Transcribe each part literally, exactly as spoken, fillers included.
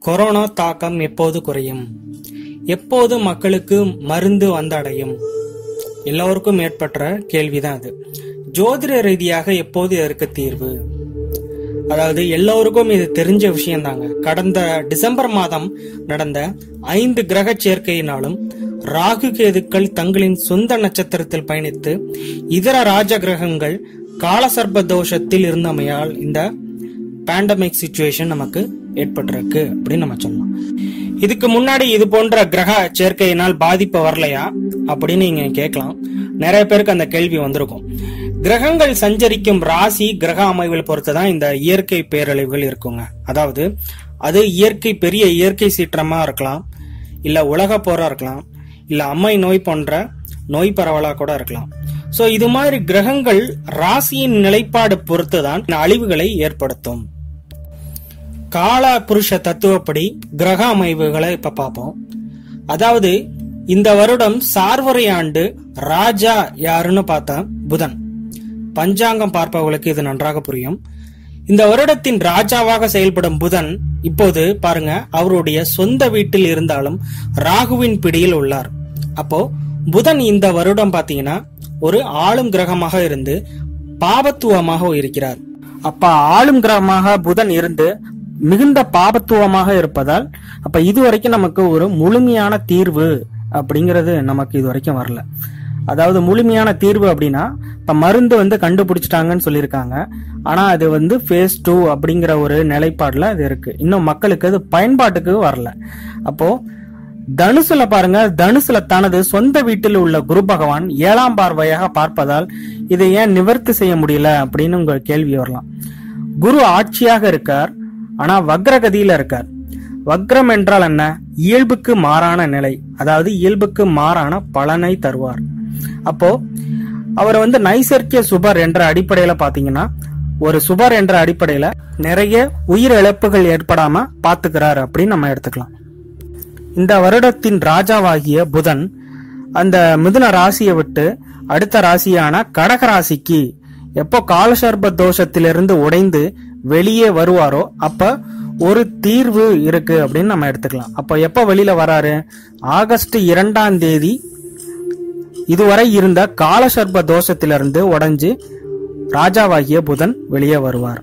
Corona தாக்கம் எப்போது குறையும்? எப்போது மக்களுக்கு மருந்து வந்தடையும்? எல்லோருக்கும் ஏற்பட்ட கேள்விதான் அது. ஜோதிட ரீதியாக எப்போது இதற்கு தீர்வு? அதாவது எல்லோருக்கும் இது தெரிஞ்ச விஷயம் தாங்க. கடந்த டிசம்பர் மாதம் நடந்த ஐந்து கிரக சேர்க்கையினாலும் ராகு கேதுக்கள் தங்களின் சொந்த நட்சத்திரத்தில் பயணித்து இதர ராஜ கிரகங்கள் காலசர்ப தோஷத்தில் இருந்தமையால் இந்த பேண்டமிக் சிச்சுவேஷன் நமக்கு ஏற்பட்டிருக்கு அப்படின்னு நம்ம சொல்லலாம். இதுக்கு முன்னாடி இது போன்ற கிரக சேர்க்கையினால் பாதிப்பு வரலையா அப்படின்னு நீங்க கேட்கலாம். நிறைய பேருக்கு அந்த கேள்வி வந்திருக்கும். கிரகங்கள் சஞ்சரிக்கும் ராசி கிரக அமைவில் பொறுத்துதான் இந்த இயற்கை பேரழிவுகள் இருக்குங்க. அதாவது அது இயற்கை பெரிய இயற்கை சீற்றமா இருக்கலாம், இல்ல உலக போரா இருக்கலாம், இல்ல அம்மை நோய் போன்ற நோய் பரவலா கூட இருக்கலாம். சோ இது மாதிரி கிரகங்கள் ராசியின் நிலைப்பாடு பொறுத்துதான் அழிவுகளை ஏற்படுத்தும். கால புருஷ தத்துவப்படி கிரக அமைவுகளை இப்ப பார்ப்போம். அதாவது இந்த வருடம் சார்வரை ஆண்டு ராஜா யாருன்னு பார்த்தா புதன். பஞ்சாங்கம் பார்ப்பவர்களுக்கு இது நன்றாக புரியும். இந்த வருடத்தின் ராஜாவாக செயல்படும் புதன் இப்போது பாருங்க அவருடைய சொந்த வீட்டில் இருந்தாலும் ராகுவின் பிடியில் உள்ளார். அப்போ புதன் இந்த வருடம் பாத்தீங்கன்னா ஒரு ஆளும் கிரகமாக இருந்து பாபத்துவமாக இருக்கிறார். அப்ப ஆளும் கிரகமாக புதன் இருந்து மிகுந்த பாபத்துவமாக இருப்பதால் அப்ப இதுவரைக்கும் நமக்கு ஒரு முழுமையான தீர்வு அப்படிங்கிறது நமக்கு இது வரைக்கும் வரல. அதாவது முழுமையான தீர்வு அப்படின்னா இப்ப மருந்து வந்து கண்டுபிடிச்சிட்டாங்கன்னு சொல்லியிருக்காங்க. ஆனா அது வந்து ஃபேஸ் டூ அப்படிங்கிற ஒரு நிலைப்பாடுல அது இருக்கு. இன்னும் மக்களுக்கு அது பயன்பாட்டுக்கு வரல. அப்போ தனுசுல பாருங்க, தனுசுல தனது சொந்த வீட்டில் உள்ள குரு பகவான் ஏழாம் பார்வையாக பார்ப்பதால் இதை ஏன் நிவர்த்தி செய்ய முடியல அப்படின்னு உங்க கேள்வி வரலாம். குரு ஆட்சியாக இருக்கார், ஆனா வக்ரகதியில இருக்கார். வக்ரம் என்றால் என்ன? இயல்புக்கு மாறான நிலை, அதாவது இயல்புக்கு மாறான பலனை தருவார். அப்போ அவர் வந்து நைசர்கிய சுபர் என்ற அடிப்படையில பாத்தீங்கன்னா ஒரு சுபர் என்ற அடிப்படையில நிறைய உயிர் இழப்புகள் ஏற்படாம பாத்துக்கிறார் அப்படின்னு நம்ம எடுத்துக்கலாம். இந்த வருடத்தின் ராஜாவாகிய புதன் அந்த மிதுன ராசியை விட்டு அடுத்த ராசியான கடக ராசிக்கு எப்போ காலசர்ப தோஷத்திலிருந்து உடைந்து வெளியே வருவாரோ அப்ப ஒரு தீர்வு இருக்கு அப்படின்னு நம்ம எடுத்துக்கலாம். அப்ப எப்ப வெளியில வராரு? ஆகஸ்ட் இரண்டாம் தேதி இதுவரை இருந்த காலசர்ப தோஷத்திலிருந்து உடைஞ்சு ராஜாவாகிய புதன் வெளியே வருவார்.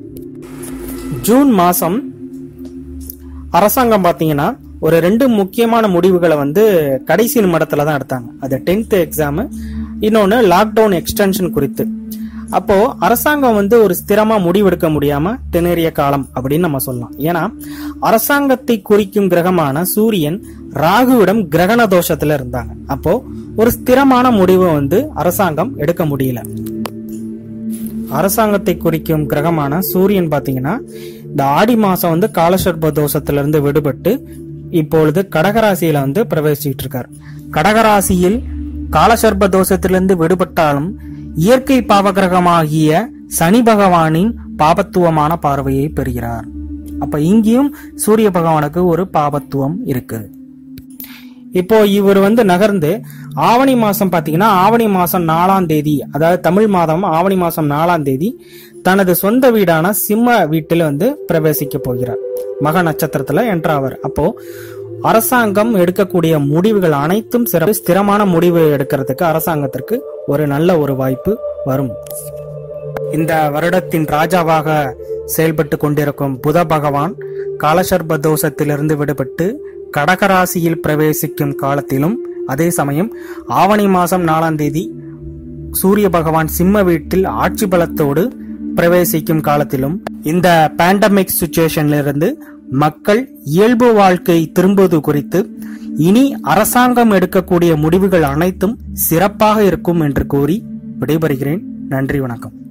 ஜூன் மாசம் அரசாங்கம் பாத்தீங்கன்னா ஒரு ரெண்டு முக்கியமான முடிவுகளை வந்து கடைசி நிமிடத்துல தான் எடுத்தாங்க. அது டென்த் எக்ஸாம், இன்னொன்னு லாக்டவுன் எக்ஸ்டென்ஷன் குறித்து. அப்போ அரசாங்கம் வந்து ஒரு ஸ்திரமா முடிவெடுக்க முடியாம திணறிய காலம் அப்படின்னு நம்ம சொல்லலாம். ஏன்னா அரசாங்கத்தை குறிக்கும் கிரகமான சூரியன் ராகுவிடம் கிரகண தோஷத்துல இருந்தாங்க. அப்போ ஒரு ஸ்திரமான முடிவை வந்து அரசாங்கம் எடுக்க முடியல. அரசாங்கத்தை குறிக்கும் கிரகமான சூரியன் பாத்தீங்கன்னா இந்த ஆடி மாசம் வந்து காலசர்ப தோஷத்துல இருந்து விடுபட்டு இப்பொழுது கடகராசியில வந்து பிரவேசிச்சுட்டு இருக்கார். கடகராசியில் காலசர்ப தோஷத்திலிருந்து விடுபட்டாலும் இயற்கை பாவகிரகமாகிய சனி பகவானின் பாபத்துவமான பார்வையை பெறுகிறார். அப்ப இங்கேயும் சூரிய பகவானுக்கு ஒரு பாபத்துவம் இருக்கு. இப்போ இவர் வந்து நகர்ந்து ஆவணி மாசம் பாத்தீங்கன்னா ஆவணி மாசம் நாலாம் தேதி, அதாவது தமிழ் மாதம் ஆவணி மாசம் நாலாம் தேதி தனது சொந்த வீடான சிம்ம வீட்டில் வந்து பிரவேசிக்க போகிறார். மக நட்சத்திரத்துல என்றாவர். அப்போ அரசாங்கம் எடுக்கக்கூடிய முடிவுகள் அனைத்தும் சிறப்பு ஸ்திரமான முடிவு எடுக்கிறதுக்கு அரசாங்கத்திற்கு ஒரு நல்ல ஒரு வாய்ப்பு வரும். இந்த வருடத்தின் ராஜாவாக செயல்பட்டு கொண்டிருக்கும் புத பகவான் காலசர்ப தோஷத்திலிருந்து விடுபட்டு கடகராசியில் பிரவேசிக்கும் காலத்திலும் அதே சமயம் ஆவணி மாசம் நாலாம் தேதி சூரிய பகவான் சிம்ம வீட்டில் ஆட்சி பலத்தோடு பிரவேசிக்கும் காலத்திலும் இந்த பேண்டமிக் சிச்சுவேஷன்ல இருந்து மக்கள் இயல்பு வாழ்க்கை திரும்புவது குறித்து இனி அரசாங்கம் எடுக்கக்கூடிய முடிவுகள் அனைத்தும் சிறப்பாக இருக்கும் என்று கூறி விடைபெறுகிறேன். நன்றி, வணக்கம்.